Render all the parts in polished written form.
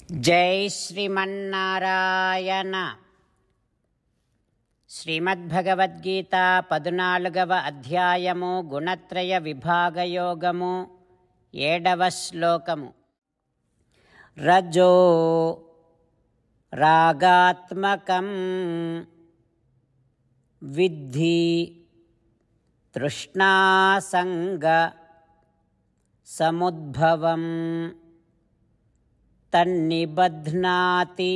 జై శ్రీమన్నారాయణ. శ్రీమద్భగవద్గీత 14వ అధ్యాయము గుణత్రయ విభాగయోగము 7వ శ్లోకము. రజో రాగాత్మకం విద్ధి తృష్ణాసంగ సముద్భవం తన్నిబధ్నాతి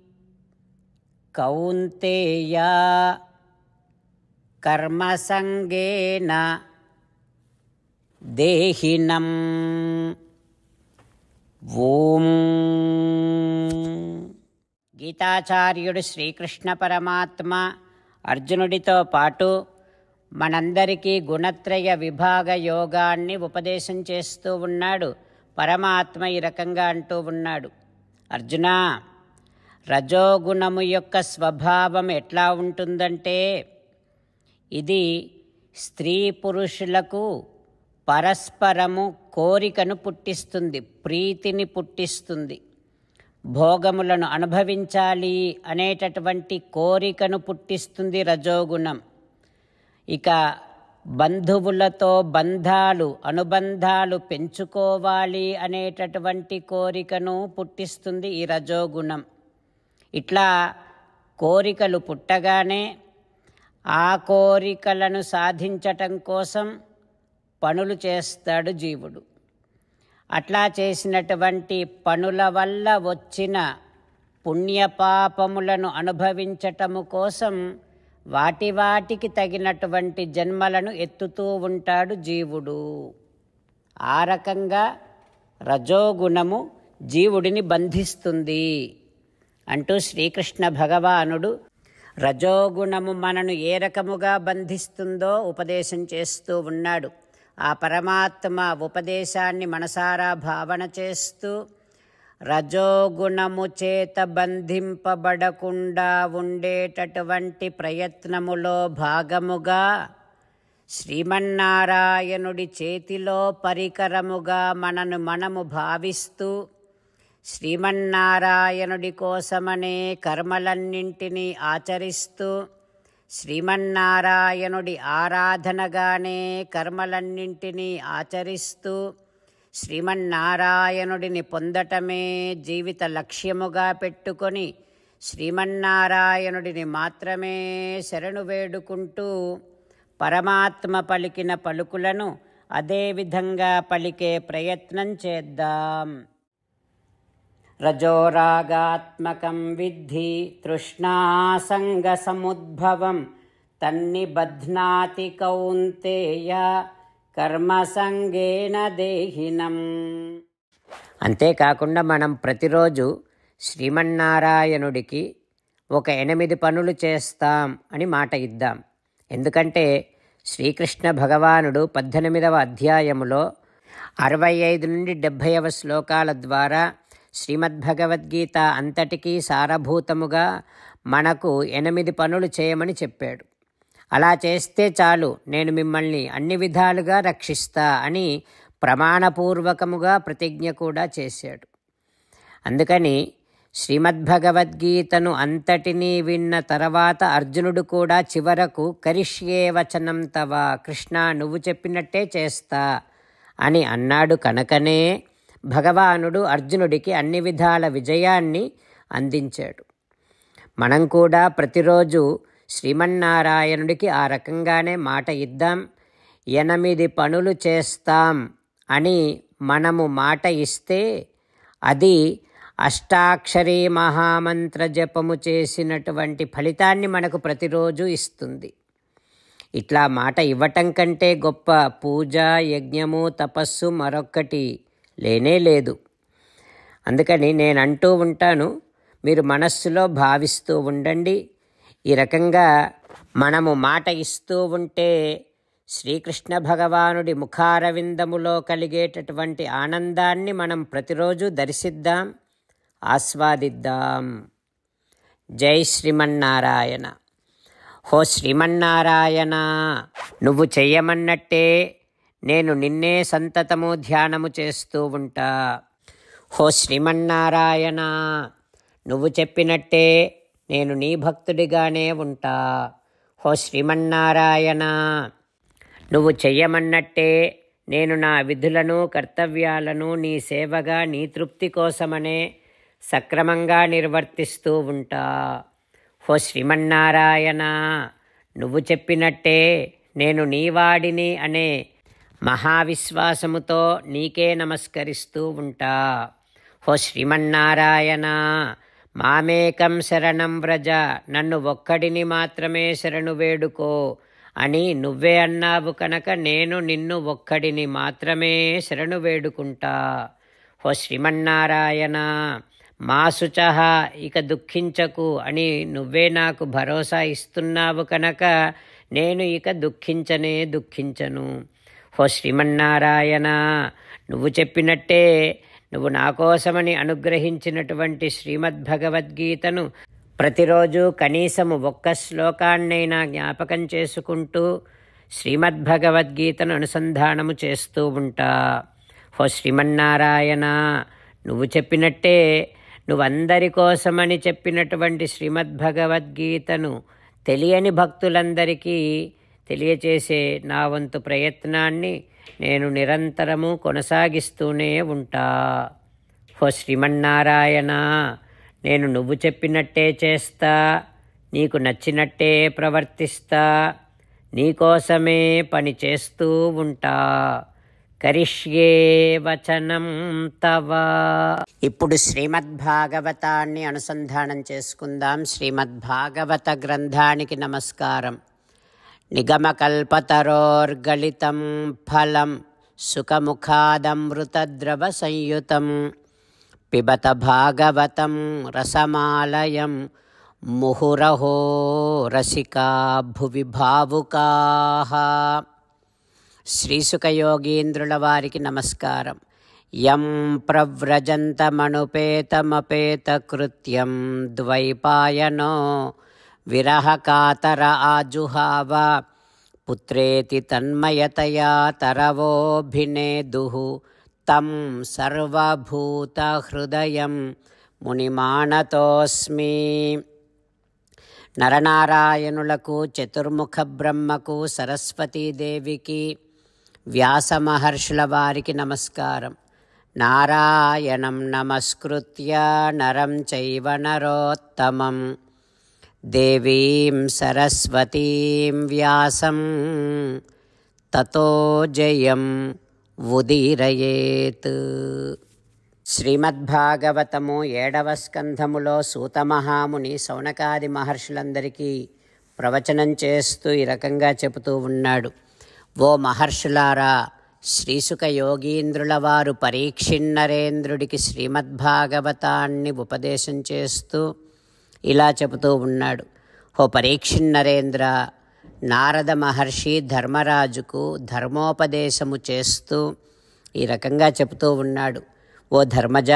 కౌంతేయ కర్మసంగేన దేహినం. ఓం. గీతాచార్యుడు శ్రీకృష్ణ పరమాత్మ అర్జునుడితో పాటు మనందరికీ గుణత్రయ విభాగ యోగాన్ని ఉపదేశం చేస్తూ ఉన్నాడు. పరమాత్మ ఈ రకంగా అంటూ ఉన్నాడు, అర్జునా, రజోగుణము యొక్క స్వభావం ఎట్లా ఉంటుందంటే, ఇది స్త్రీ పురుషులకు పరస్పరము కోరికను పుట్టిస్తుంది, ప్రీతిని పుట్టిస్తుంది. భోగములను అనుభవించాలి అనేటటువంటి కోరికను పుట్టిస్తుంది రజోగుణం. ఇక బంధువులతో అనుబంధాలు పెంచుకోవాలి అనేటటువంటి కోరికను పుట్టిస్తుంది ఈ రజోగుణం. ఇట్లా కోరికలు పుట్టగానే ఆ కోరికలను సాధించటం కోసం పనులు చేస్తాడు జీవుడు. అట్లా చేసినటువంటి పనుల వల్ల వచ్చిన పుణ్యపాపములను అనుభవించటము కోసం వాటికి తగినటువంటి జన్మలను ఎత్తుతూ ఉంటాడు జీవుడు. ఆ రకంగా రజోగుణము జీవుడిని బంధిస్తుంది అంటూ శ్రీకృష్ణ భగవానుడు రజోగుణము మనను ఏ రకముగా బంధిస్తుందో ఉపదేశం చేస్తూ ఉన్నాడు. ఆ పరమాత్మ ఉపదేశాన్ని మనసారా భావన చేస్తూ, రజోగుణము చేత బంధింపబడకుండా ఉండేటటువంటి ప్రయత్నములో భాగముగా శ్రీమన్నారాయణుడి చేతిలో పరికరముగా మనము భావిస్తూ, శ్రీమన్నారాయణుడి కోసమనే కర్మలన్నింటినీ ఆచరిస్తూ, శ్రీమన్నారాయణుడి ఆరాధనగానే కర్మలన్నింటినీ ఆచరిస్తూ, శ్రీమన్నారాయణుడిని పొందటమే జీవిత లక్ష్యముగా పెట్టుకొని శ్రీమన్నారాయణుడిని మాత్రమే శరణు వేడుకుంటూ పరమాత్మ పలికిన పలుకులను అదేవిధంగా పలికే ప్రయత్నం చేద్దాం. రజోరాగాత్మకం విద్ధి తృష్ణాసంగ సముద్భవం తన్నిబధ్నాతి కౌంతేయ కర్మసంగేన దేహినం. అంతేకాకుండా మనం ప్రతిరోజు శ్రీమన్నారాయణుడికి ఒక 8 పనులు చేస్తాం అని మాట ఇద్దాం. ఎందుకంటే శ్రీకృష్ణ భగవానుడు 18వ అధ్యాయములో 65 నుండి 70వ శ్లోకాల ద్వారా శ్రీమద్భగవద్గీత అంతటికీ సారభూతముగా మనకు 8 పనులు చేయమని చెప్పాడు. అలా చేస్తే చాలు, నేను మిమ్మల్ని అన్ని విధాలుగా రక్షిస్తా అని ప్రమాణపూర్వకముగా ప్రతిజ్ఞ కూడా చేశాడు. అందుకని శ్రీమద్భగవద్గీతను అంతటినీ విన్న తర్వాత అర్జునుడు కూడా చివరకు కరిష్యే వచనం తవ, కృష్ణ నువ్వు చెప్పినట్టే చేస్తా అని అన్నాడు. కనుకనే భగవానుడు అర్జునుడికి అన్ని విధాల విజయాన్ని అందించాడు. మనం కూడా ప్రతిరోజు శ్రీమన్నారాయణుడికి ఆ రకంగానే మాట ఇద్దాం. 8 పనులు చేస్తాం అని మనము మాట ఇస్తే అది అష్టాక్షరీ మహామంత్ర జపము చేసినటువంటి ఫలితాన్ని మనకు ప్రతిరోజు ఇస్తుంది. ఇట్లా మాట ఇవ్వటం కంటే గొప్ప పూజ, యజ్ఞము, తపస్సు మరొక్కటి లేనే లేదు. అందుకని నేను అంటూ ఉంటాను, మీరు మనస్సులో భావిస్తూ ఉండండి. ఈ రకంగా మనము మాట ఇస్తూ ఉంటే శ్రీకృష్ణ భగవానుడి ముఖారవిందములో కలిగేటటువంటి ఆనందాన్ని మనం ప్రతిరోజు దర్శిద్దాం, ఆస్వాదిద్దాం. జై శ్రీమన్నారాయణ. హో శ్రీమన్నారాయణ, నువ్వు చెయ్యమన్నట్టే నేను నిన్నే సంతతము ధ్యానము చేస్తూ ఉంటా. హో శ్రీమన్నారాయణ, నువ్వు చెప్పినట్టే నేను నీ భక్తుడిగానే ఉంటా. హో శ్రీమన్నారాయణ, నువ్వు చెయ్యమన్నట్టే నేను నా విధులను కర్తవ్యాలను నీ సేవగా నీ తృప్తి కోసమనే సక్రమంగా నిర్వర్తిస్తూ ఉంటా. హో శ్రీమన్నారాయణ, నువ్వు చెప్పినట్టే నేను నీవాడిని అనే మహావిశ్వాసముతో నీకే నమస్కరిస్తూ ఉంటా. హో శ్రీమన్నారాయణ, మామేకం శరణం వ్రజ, నన్ను ఒక్కడిని మాత్రమే శరణు వేడుకో అని నువ్వే అన్నావు కనుక నేను నిన్ను ఒక్కడిని మాత్రమే శరణు వేడుకుంటా. హో శ్రీమన్నారాయణ, మా శుచః, ఇక దుఃఖించకు అని నువ్వే నాకు భరోసా ఇస్తున్నావు కనుక నేను ఇక దుఃఖించను. హో శ్రీమన్నారాయణ, నువ్వు చెప్పినట్టే నువ్వు నా కోసమని అనుగ్రహించినటువంటి శ్రీమద్భగవద్గీతను ప్రతిరోజు కనీసము ఒక్క శ్లోకాన్నైనా జ్ఞాపకం చేసుకుంటూ శ్రీమద్భగవద్గీతను అనుసంధానము చేస్తూ ఉంటా. హో శ్రీమన్నారాయణ, నువ్వు చెప్పినట్టే నువ్వందరి కోసమని చెప్పినటువంటి శ్రీమద్భగవద్గీతను తెలియని భక్తులందరికీ తెలియచేసే నా వంతు ప్రయత్నాన్ని నేను నిరంతరము కొనసాగిస్తూనే ఉంటా. హో శ్రీమన్నారాయణ, నేను నువ్వు చెప్పినట్టే చేస్తా, నీకు నచ్చినట్టే ప్రవర్తిస్తా, నీకోసమే పని చేస్తూ ఉంటా. కరిష్యే వచనం తవ. ఇప్పుడు శ్రీమద్భాగవతాన్ని అనుసంధానం చేసుకుందాం. శ్రీమద్భాగవత గ్రంథానికి నమస్కారం. నిగమకల్పతరోర్గళితం ఫలం సుఖముఖాదమృతద్రవ సంయుతం పిబత భాగవతం రసమాలయం ముహురహో రసికా భువి భావుకాః. శ్రీసుఖయోగీంద్రుల వారికి నమస్కారం. యం ప్రవ్రజంతమనుపేతమపేతకృత్యం ద్వైపాయనో విరహకాతర ఆజుహావ పుత్రేతి తన్మయతయా తరవోభినేదుః తం సర్వభూతహృదయం మునిమానతోస్మి. నరనారాయణులకు, చతుర్ముఖ బ్రహ్మకు, సరస్వతీదేవికి, వ్యాస మహర్షుల వారికి నమస్కారం. నారాయణం నమస్కృత్య నరం చైవ నరోత్తమం దేవీం సరస్వతీం వ్యాసం తతో జయం ఉదీరయేత్. శ్రీమద్భాగవతము 7వ స్కంధములో సూతమహాముని శౌనకాది మహర్షులందరికీ ప్రవచనం చేస్తూ ఈ రకంగా చెబుతూ ఉన్నాడు. ఓ మహర్షులారా, శ్రీసుఖ యోగీంద్రుల వారు పరీక్షిన్నరేంద్రుడికి శ్రీమద్భాగవతాన్ని ఉపదేశం చేస్తూ ఇలా చెబుతూ ఉన్నాడు. ఓ పరీక్షిన్నరేంద్ర, నారద మహర్షి ధర్మరాజుకు ధర్మోపదేశము చేస్తూ ఈ రకంగా చెబుతూ ఉన్నాడు. ఓ ధర్మజ,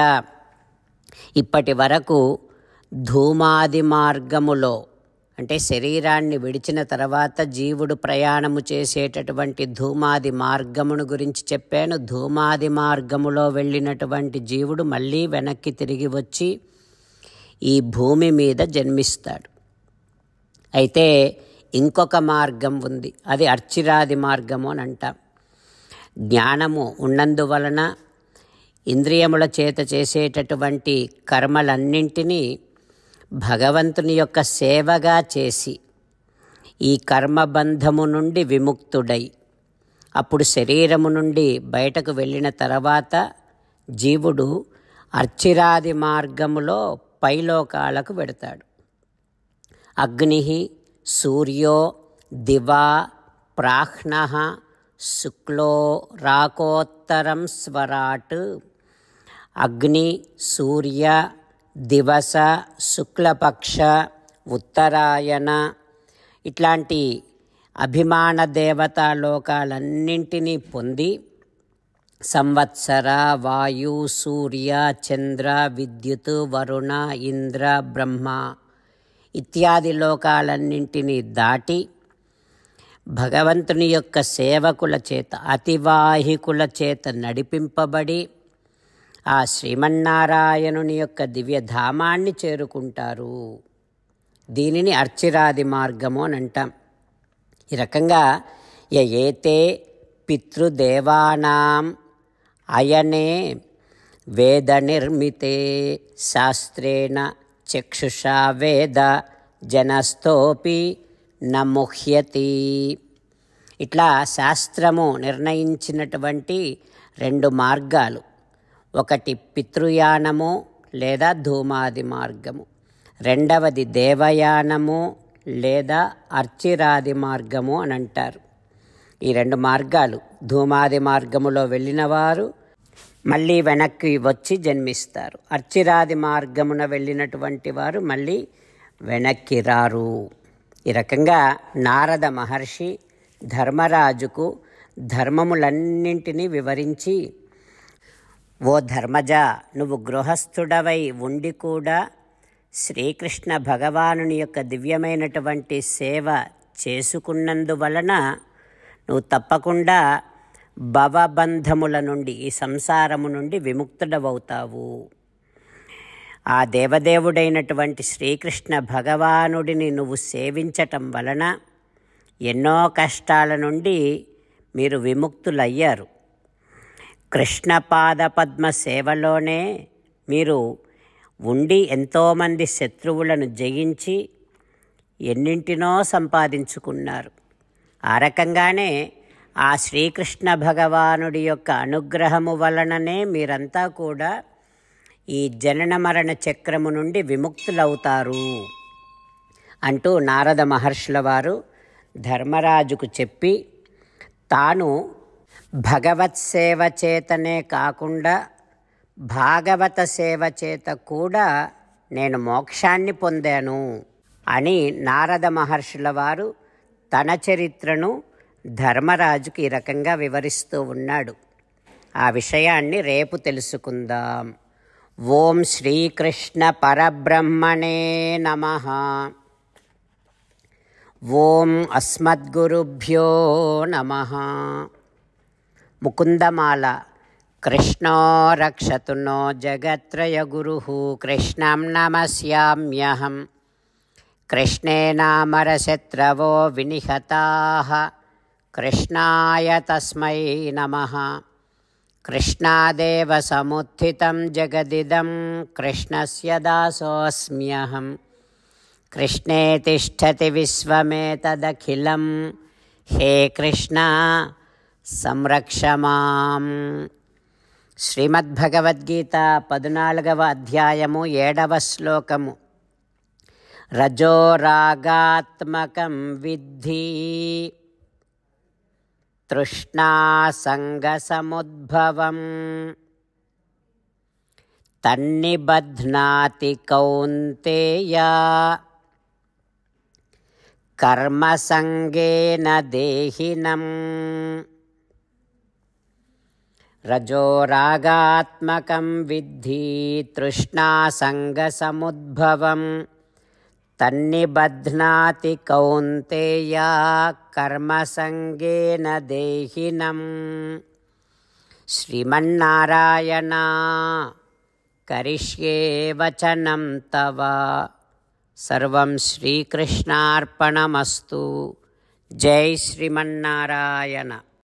ఇప్పటి వరకు ధూమాది మార్గములో అంటే శరీరాన్ని విడిచిన తర్వాత జీవుడు ప్రయాణము చేసేటటువంటి ధూమాది మార్గమును గురించి చెప్పాను. ధూమాది మార్గములో వెళ్ళినటువంటి జీవుడు మళ్ళీ వెనక్కి తిరిగి వచ్చి ఈ భూమి మీద జన్మిస్తాడు. అయితే ఇంకొక మార్గం ఉంది, అది అర్చిరాది మార్గము అని అంటాం. జ్ఞానము ఉన్నందువలన ఇంద్రియముల చేత చేసేటటువంటి కర్మలన్నింటినీ భగవంతుని యొక్క సేవగా చేసి ఈ కర్మబంధము నుండి విముక్తుడై అప్పుడు శరీరము నుండి బయటకు వెళ్ళిన తర్వాత జీవుడు అర్చిరాది మార్గములో పైలోకాలకు వెడతాడు. అగ్ని సూర్యో దివా ప్రాహ్నః శుక్లో రాకోత్తరం స్వరాట్. అగ్ని, సూర్య, దివస, శుక్లపక్ష, ఉత్తరాయణ ఇట్లాంటి అభిమాన దేవతా లోకాలన్నింటినీ పొంది సంవత్సర, వాయు, సూర్య, చంద్ర, విద్యుత్, వరుణ, ఇంద్ర, బ్రహ్మ ఇత్యాది లోకాలన్నింటినీ దాటి భగవంతుని యొక్క సేవకుల చేత, అతివాహికుల చేత నడిపింపబడి ఆ శ్రీమన్నారాయణుని యొక్క దివ్యధామాన్ని చేరుకుంటారు. దీనిని అర్చిరాది మార్గము అని అంటాం. ఈ రకంగా ఏతే పితృదేవానాం అయనే వేద నిర్మితే శాస్త్రేణ చక్షుషా వేద జనస్థోపి నముహ్యతి. ఇట్లా శాస్త్రము నిర్ణయించినటువంటి 2 మార్గాలు, ఒకటి పితృయానము లేదా ధూమాది మార్గము, రెండవది దేవయానము లేదా అర్చిరాది మార్గము అని అంటారు. ఈ 2 మార్గాలు, ధూమాది మార్గములో వెళ్ళిన వారు మళ్ళీ వెనక్కి వచ్చి జన్మిస్తారు, అర్చిరాది మార్గమున వెళ్ళినటువంటి వారు మళ్ళీ వెనక్కి రారు. ఈ రకంగా నారద మహర్షి ధర్మరాజుకు ధర్మములన్నింటినీ వివరించి, ఓ ధర్మజ, నువ్వు గృహస్థుడవై ఉండి కూడా శ్రీకృష్ణ భగవానుని యొక్క దివ్యమైనటువంటి సేవ చేసుకున్నందువలన నువ్వు తప్పకుండా భవబంధముల నుండి, ఈ సంసారము నుండి విముక్తుడవవుతావు. ఆ దేవదేవుడైనటువంటి శ్రీకృష్ణ భగవానుడిని నువ్వు సేవించటం వలన ఎన్నో కష్టాల నుండి మీరు విముక్తులయ్యారు. కృష్ణ పాదపద్మ సేవలోనే మీరు ఉండి ఎంతోమంది శత్రువులను జయించి ఎన్నింటినో సంపాదించుకున్నారు. ఆ రకంగానే ఆ శ్రీకృష్ణ భగవానుడి యొక్క అనుగ్రహము వలననే మీరంతా కూడా ఈ జనన మరణ చక్రము నుండి విముక్తులవుతారు అంటూ నారద మహర్షుల వారు ధర్మరాజుకు చెప్పి, తాను భగవత్ సేవ చేతనే కాకుండా భాగవత సేవ చేత కూడా నేను మోక్షాన్ని పొందాను అని నారద మహర్షుల వారు తన చరిత్రను ధర్మరాజుకి ఈ రకంగా వివరిస్తూ ఉన్నాడు. ఆ విషయాన్ని రేపు తెలుసుకుందాం. ఓం శ్రీకృష్ణ పరబ్రహ్మణే నమః. ఓం అస్మద్గురుభ్యో నమః. ముకుందమాల. కృష్ణో రక్షతు నో జగత్రయ గురుః కృష్ణం నమస్యామ్యహం. కృష్ణే నామరశత్రవో వినిహతాః కృష్ణాయ తస్మై నమః. కృష్ణాదేవ సముత్థితం జగదిదం కృష్ణస్య దాసోऽస్మ్యహం. కృష్ణే తిష్టతి విశ్వమేతదఖిలం హే కృష్ణ సంరక్ష మాం. శ్రీమద్భగవద్గీత 14వ అధ్యాయము 7వ శ్లోకము. రజోరాగాత్మకం విద్ధి తృష్ణాసంగసముద్భవం తన్నిబధ్నాతి కౌంతేయ కర్మసంగేన దేహినం. రజోరాగాత్మకం విద్ధి తృష్ణాసంగసముద్భవం తన్నిబధ్నాతి కౌంతేయ కర్మసంగేన దేహినం. శ్రీమన్నారాయణ కరిష్యే వచనం తవ. సర్వం శ్రీకృష్ణార్పణమస్తు. జై శ్రీమన్నారాయణ.